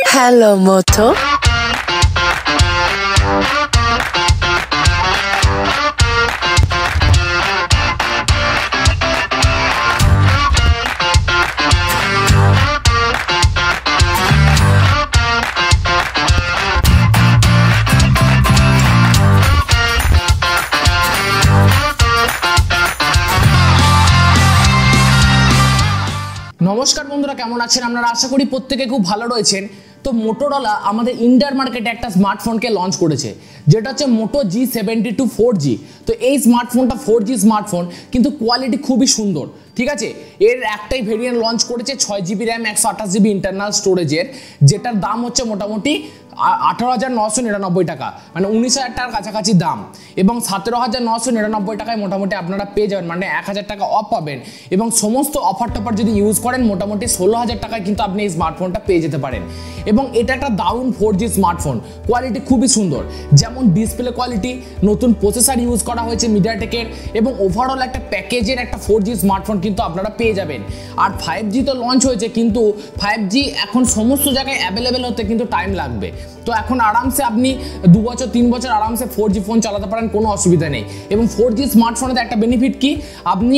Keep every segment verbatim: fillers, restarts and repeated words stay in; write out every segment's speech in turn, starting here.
Hello, Moto. নমস্কার বন্ধুরা, কেমন আছেন আপনারা? আশা করি প্রত্যেকে খুব ভালো রয়েছেন। তো মোটোরোলা আমাদের ইন্ডিয়ার মার্কেটে একটা স্মার্টফোনকে লঞ্চ করেছে, যেটা হচ্ছে Moto G seventy two four G. তো এই স্মার্টফোনটা ফোর জি স্মার্টফোন, কিন্তু কোয়ালিটি খুবই সুন্দর, ঠিক আছে। এর একটাই ভেরিয়েন্ট লঞ্চ করেছে ছয় জিবি র্যাম একশো আঠাশ জিবি ইন্টারনাল স্টোরেজের, যেটার দাম হচ্ছে মোটামুটি আঠারো হাজার নশো নিরানব্বই টাকা, মানে উনিশ হাজার টাকার কাছাকাছি দাম। এবং সতেরো হাজার নশো নিরানব্বই টাকায় মোটামুটি আপনারা পেয়ে যাবেন, মানে এক হাজার টাকা অফ পাবেন। এবং সমস্ত অফার টফার যদি ইউজ করেন মোটামুটি ষোলো হাজার টাকায় কিন্তু আপনি এই স্মার্টফোনটা পেয়ে যেতে পারেন। এবং এটা একটা দারুণ ফোর জি স্মার্টফোন, কোয়ালিটি খুবই সুন্দর, যেমন ডিসপ্লে কোয়ালিটি, নতুন প্রসেসর ইউজ করা হয়েছে মিডিয়াটেকের, এবং ওভারঅল একটা প্যাকেজের একটা ফোর জি স্মার্টফোন কিন্তু আপনারা পেয়ে যাবেন। আর ফাইভ জি তো লঞ্চ হয়েছে, কিন্তু ফাইভ জি এখন সমস্ত জায়গায় অ্যাভেলেবেল হতে কিন্তু টাইম লাগবে। তো এখন আরামসে আপনি দু বছর তিন বছর আরামসে ফোর জি ফোন চালাতে পারেন, কোনো অসুবিধা নেই। এবং ফোর জি স্মার্টফোনের একটা বেনিফিট কি, আপনি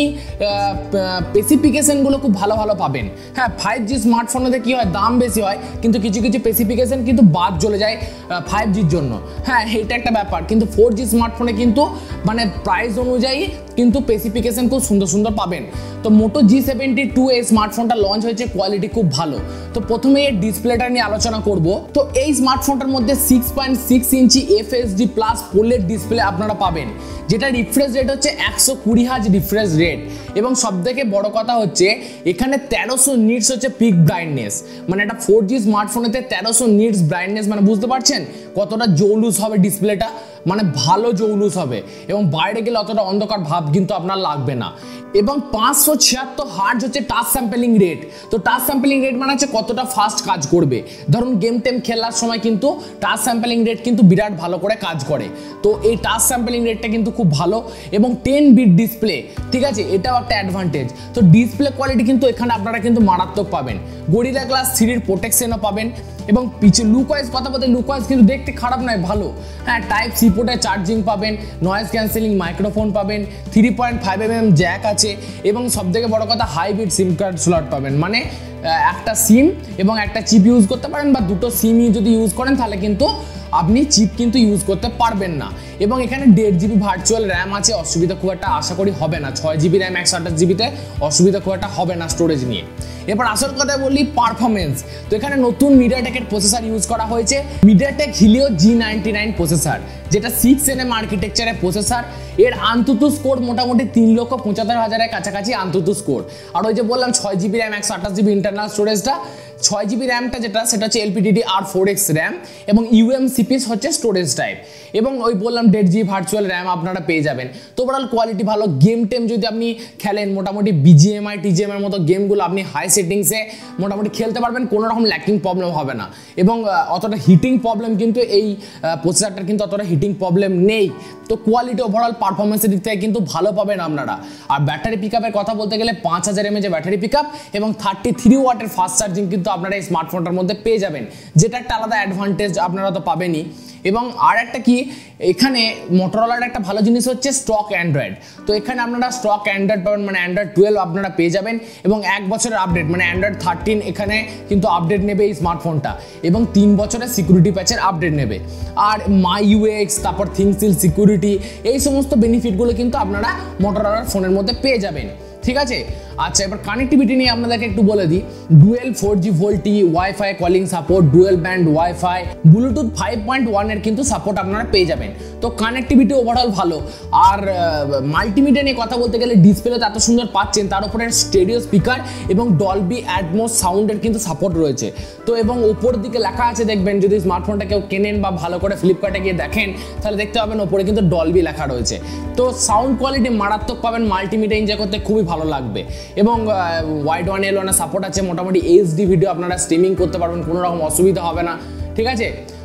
স্পেসিফিকেশনগুলো খুব ভালো ভালো পাবেন। হ্যাঁ, ফাইভ জি স্মার্টফোনেতে কী হয়, দাম বেশি হয়, কিন্তু কিছু কিছু স্পেসিফিকেশন কিন্তু বাদ চলে যায় ফাইভ জির জন্য। হ্যাঁ, এটা একটা ব্যাপার। কিন্তু ফোর জি স্মার্টফোনে কিন্তু মানে প্রাইস অনুযায়ী কিন্তু স্পেসিফিকেশন খুব সুন্দর সুন্দর পাবেন। তো মোটো জি সেভেন্টি টু এই স্মার্টফোনটা লঞ্চ হয়েছে, কোয়ালিটি খুব ভালো। তো প্রথমে এর ডিসপ্লেটা নিয়ে আলোচনা করব। তো এই স্মার্টফোনটার মধ্যে six point six inch F H D plus পোলের ডিসপ্লে আপনারা পাবেন, যেটা রিফ্রেশ রেট হচ্ছে একশো কুড়ি হাজ রিফ্রেশ রেট। এবং সব থেকে বড় কথা হচ্ছে এখানে তেরোশো নিটস হচ্ছে পিক ব্রাইটনেস, মানে একটা ফোর জি স্মার্টফোনেতে তেরোশো নিটস ব্রাইটনেস, মানে বুঝতে পারছেন কতটা জৌলুস হবে ডিসপ্লেটা, মানে ভালো জৌলুস হবে। এবং বাইরে গেলে অতটা অন্ধকার ভাব কিন্তু আপনার লাগবে না। এবং পাঁচশো ছিয়াত্তর হার্জ হচ্ছে টাচ স্যাম্পলিং রেট। তো টাচ স্যাম্পলিং রেট মানে হচ্ছে কতটা ফাস্ট কাজ করবে। ধরুন গেম টেম খেলার সময় কিন্তু টাচ স্যাম্পলিং রেট কিন্তু বিরাট ভালো করে কাজ করে। তো এই টাচ স্যাম্পলিং রেটটা কিন্তু খুব ভালো। এবং টেন বিট ডিসপ্লে, ঠিক আছে, এটাও একটা অ্যাডভান্টেজ। তো ডিসপ্লে কোয়ালিটি কিন্তু এখানে আপনারা কিন্তু মারাত্মক পাবেন। গরিলা গ্লাস থ্রির প্রোটেকশনও পাবেন। এবং পিছে লুক ওয়াইজ কথা বলতে, লুক ওয়াইজ কিন্তু দেখতে খারাপ নয়, ভালো। হ্যাঁ, টাইপ সি পোর্টে চার্জিং পাবেন, নয়েজ ক্যান্সেলিং মাইক্রোফোন পাবেন, three point five M M jack আছে, এবং সবথেকে বড় কথা হাইব্রিড সিম কার্ড স্লট পাবেন, মানে একটা সিম এবং একটা চিপ ইউজ করতে পারেন, বা দুটো সিমই যদি ইউজ করেন তাহলে কিন্তু আপনি চিপ কিন্তু ইউজ করতে পারবেন না। এবং এখানে দেড় জিবি ভার্চুয়াল র্যাম আছে, অসুবিধা খুব একটা আশা করি হবে না। ছয় জিবি র্যাম একশো আঠাশ জিবিতে অসুবিধা খুব একটা হবে না স্টোরেজ নিয়ে। এবার আসল কথা বলি পারফরমেন্স। তো এখানে নতুন মিডিয়াটেকের প্রসেসর ইউজ করা হয়েছে, MediaTek Helio G ninety nine processor, যেটা সিক্স এন এম আর্কিটেকচারের প্রসেসর। এর আন্তত স্কোর মোটামুটি তিন লক্ষ পঁচাত্তর হাজারের কাছাকাছি আন্তত স্কোর। আর ওই যে বললাম ছয় জিবি র্যাম একশো আঠাশ জিবি ইন্টারনাল স্টোরেজটা, ছয় জিবি র্যামটা যেটা সেটা হচ্ছে LPDD R four X RAM, এবং ইউএমসিপিএস হচ্ছে স্টোরেজ টাইপ। এবং ওই বললাম দেড় জিবি ভার্চুয়াল র্যাম আপনারা পেয়ে যাবেন। তো ওভারঅল কোয়ালিটি ভালো। গেম টেম যদি আপনি খেলেন, মোটামুটি বিজিএমআই টিজিএম এর মতো গেমগুলো আপনি হাই সেটিংসে মোটামুটি খেলতে পারবেন, কোনো রকম ল্যাকিং প্রবলেম হবে না। এবং অতটা হিটিং প্রবলেম কিন্তু এই প্রসেসরটার কিন্তু অতটা হিটিং প্রবলেম নেই। তো কোয়ালিটি ওভারঅল পারফরমেন্সের দিক থেকে কিন্তু ভালো পাবেন আপনারা। আর ব্যাটারি পিক আপের কথা বলতে গেলে পাঁচ হাজার এমএএচ ব্যাটারি পিক আপ এবং থার্টি থ্রি ওয়াটের ফাস্ট চার্জিং কিন্তু আপনারা এই স্মার্টফোনটার মধ্যে পেয়ে যাবেন, যেটা একটা আলাদা অ্যাডভান্টেজ আপনারা তো পাবেনই। এবং আর একটা কি, এখানে মোটোরোলার একটা ভালো জিনিস হচ্ছে স্টক অ্যান্ড্রয়েড। তো এখানে আপনারা স্টক অ্যান্ড্রয়েড পাবেন, মানে অ্যান্ড্রয়েড টুয়েলভ আপনারা পেয়ে যাবেন, এবং এক বছরের আপডেট, মানে অ্যান্ড্রয়েড থার্টিন এখানে কিন্তু আপডেট নেবে এই স্মার্টফোনটা, এবং তিন বছরের সিকিউরিটি প্যাচের আপডেট নেবে। আর মাই ইউএক্স, তারপর থিংসিল সিকিউরিটি, এই সমস্ত বেনিফিটগুলো কিন্তু আপনারা মোটোরোলার ফোনের মধ্যে পেয়ে যাবেন, ঠিক আছে। আচ্ছা, এবার কানেক্টিভিটি নিয়ে আপনাদেরকে একটু বলে দিই। Dual four G VoLTE WiFi calling support, dual band WiFi, Bluetooth five point one এর কিন্তু সাপোর্ট আপনারা পেয়ে যাবেন। তো কানেক্টিভিটি ওভারঅল ভালো। আর মাল্টিমিডিয়া নিয়ে কথা বলতে গেলে ডিসপ্লে তো এত সুন্দর পাচ্ছেন, তার উপরে স্টেরিও স্পিকার এবং ডলবি অ্যাটমস সাউন্ডের কিন্তু সাপোর্ট রয়েছে। তো এবং ওপর দিকে লেখা আছে, দেখবেন যদি স্মার্টফোনটা কেউ কেনেন বা ভালো করে ফ্লিপকার্টে গিয়ে দেখেন তাহলে দেখতে পাবেন ওপরে কিন্তু ডলবি লেখা রয়েছে। তো সাউন্ড কোয়ালিটি মারাত্মক পাবেন, মাল্টিমিডিয়া এনজয় করতে খুবই ভালো লাগবে। এবং Widevine L one support আছে, মোটামুটি এইচডি ভিডিও আপনারা স্ট্রিমিং করতে পারবেন, কোনো রকম অসুবিধা হবে না, ঠিক আছে।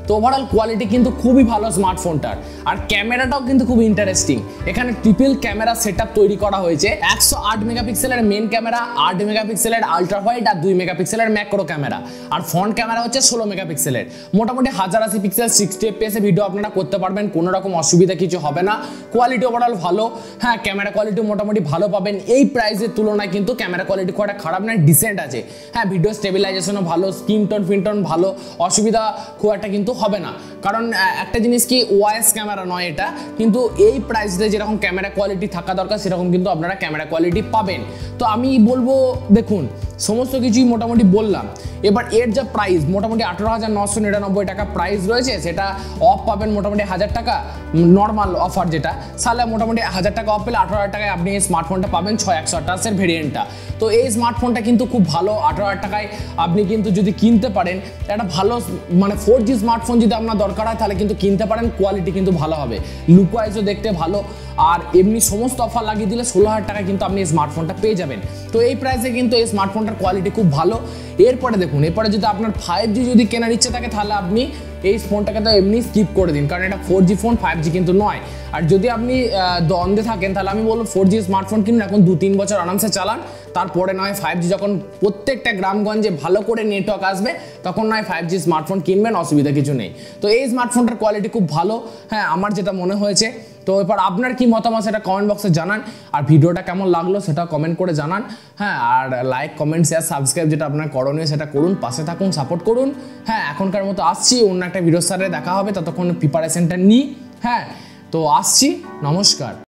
তো ওভারঅল কোয়ালিটি কিন্তু খুবই ভালো স্মার্টফোনটার। আর ক্যামেরাটাও কিন্তু খুব ইন্টারেস্টিং, এখানে ট্রিপল ক্যামেরা সেটআপ তৈরি করা হয়েছে। একশো আট মেগাপিক্সেলের মেন ক্যামেরা, আট মেগাপিক্সেলের আলট্রা ওয়াইড আর দুই মেগাপিক্সেলের ম্যাক্রো ক্যামেরা, আর ফ্রন্ট ক্যামেরা হচ্ছে ষোলো মেগাপিক্সেলের। মোটামুটি হাজার আশি পিক্সেল সিক্সটি এফপিএসে ভিডিও আপনারা করতে পারবেন, কোনো রকম অসুবিধা কিছু হবে না। কোয়ালিটি ওভারঅল ভালো, হ্যাঁ ক্যামেরা কোয়ালিটি মোটামুটি ভালো পাবেন। এই প্রাইসের তুলনায় কিন্তু ক্যামেরা কোয়ালিটি খুব একটা খারাপ নয়, ডিসেন্ট আছে। হ্যাঁ ভিডিও স্টেবিলাইজেশনও ভালো, স্ক্রিন টোন ফিনটোন ভালো, অসুবিধা খুব একটা কিন্তু হবে না। কারণ একটা জিনিস কি, ওয়াইস ক্যামেরা নয় এটা, কিন্তু এই প্রাইসে যেরকম ক্যামেরা কোয়ালিটি থাকা দরকার সেরকম কিন্তু আপনারা ক্যামেরা কোয়ালিটি পাবেন। তো আমি বলবো দেখুন সমস্ত কিছুই মোটামুটি বললাম। এবার এর যা প্রাইস মোটামুটি আঠারো হাজার নশো নিরানব্বই টাকা প্রাইস রয়েছে, সেটা অফ পাবেন মোটামুটি হাজার টাকা, নর্মাল অফার যেটা, তাহলে মোটামুটি হাজার টাকা অফ পেলে আঠারো হাজার টাকায় আপনি এই স্মার্টফোনটা পাবেন, ছয় একশো আঠাশের ভেরিয়েন্টটা। তো এই স্মার্টফোনটা কিন্তু খুব ভালো, আঠারো হাজার টাকায় আপনি কিন্তু যদি কিনতে পারেন একটা ভালো মানে ফোর জি স্মার্টফোন যদি আপনার দরকার হয় তাহলে কিন্তু কিনতে পারেন, কোয়ালিটি কিন্তু ভালো হবে, লুক ওয়াইজও দেখতে ভালো। আর এমনি সমস্ত অফার লাগিয়ে দিলে ষোলো হাজার টাকায় কিন্তু আপনি এই স্মার্টফোনটা পেয়ে যাবেন। তো এই প্রাইসে কিন্তু এই স্মার্টফোনটার কোয়ালিটি খুব ভালো। এরপরে দেখুন, এরপরে যদি আপনার ফাইভ জি যদি কেনার ইচ্ছে থাকে তাহলে আপনি এই ফোনটাকে তো এমনি স্কিপ করে দিন, কারণ এটা four G phone, five G কিন্তু নয়। আর যদি আপনি দ্বন্দ্বে থাকেন তাহলে আমি বলবো ফোর জি স্মার্টফোন কিনুন, এখন দু তিন বছর আরামসে চালান, তারপরে নয় ফাইভ জি যখন প্রত্যেকটা গ্রামগঞ্জে ভালো করে নেটওয়ার্ক আসবে তখন নয় ফাইভ জি স্মার্টফোন কিনবেন, অসুবিধা কিছু নেই। তো এই স্মার্টফোনটার কোয়ালিটি খুব ভালো, হ্যাঁ আমার যেটা মনে হয়েছে। তো এবার আপনার কি মতামত সেটা কমেন্ট বক্সে জানান, আর ভিডিওটা কেমন লাগলো সেটা কমেন্ট করে জানান। হ্যাঁ আর লাইক কমেন্ট শেয়ার সাবস্ক্রাইব যেটা আপনার করণীয় সেটা করুন, পাশে থাকুন, সাপোর্ট করুন। হ্যাঁ এখনকার মতো আসছি, অন্য একটা ভিডিওর সাথে দেখা হবে, ততক্ষণ প্রিপারেশনটা নিই। হ্যাঁ তো আসছি, নমস্কার।